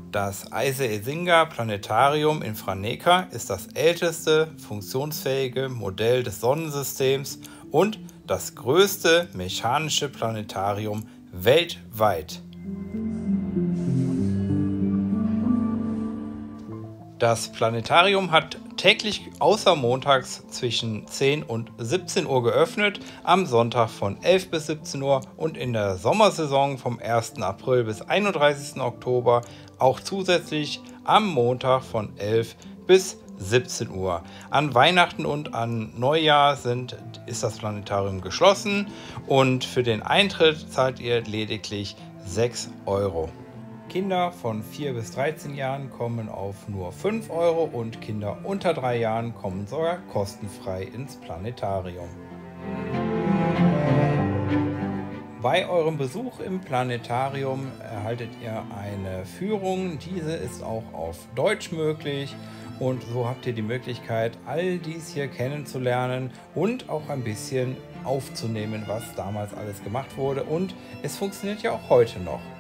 Das Eise-Ezinga Planetarium in Franeker ist das älteste funktionsfähige Modell des Sonnensystems und das größte mechanische Planetarium weltweit. Das Planetarium hat täglich außer montags zwischen 10 und 17 Uhr geöffnet, am Sonntag von 11 bis 17 Uhr und in der Sommersaison vom 1. April bis 31. Oktober auch zusätzlich am Montag von 11 bis 17 Uhr. An Weihnachten und an Neujahr ist das Planetarium geschlossen und für den Eintritt zahlt ihr lediglich 6 Euro. Kinder von 4 bis 13 Jahren kommen auf nur 5 Euro und Kinder unter 3 Jahren kommen sogar kostenfrei ins Planetarium. Bei eurem Besuch im Planetarium erhaltet ihr eine Führung. Diese ist auch auf Deutsch möglich und so habt ihr die Möglichkeit, all dies hier kennenzulernen und auch ein bisschen aufzunehmen, was damals alles gemacht wurde. Und es funktioniert ja auch heute noch.